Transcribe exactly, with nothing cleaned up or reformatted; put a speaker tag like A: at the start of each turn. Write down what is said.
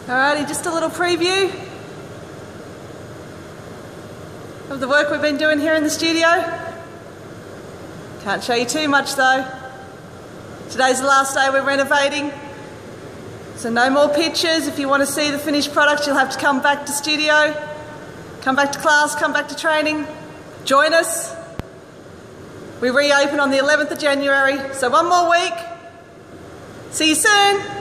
A: Alrighty, just a little preview of the work we've been doing here in the studio. Can't show you too much though. Today's the last day we're renovating, so no more pictures. If you want to see the finished product, you'll have to come back to studio, come back to class, come back to training, join us. We reopen on the eleventh of January, so one more week. See you soon.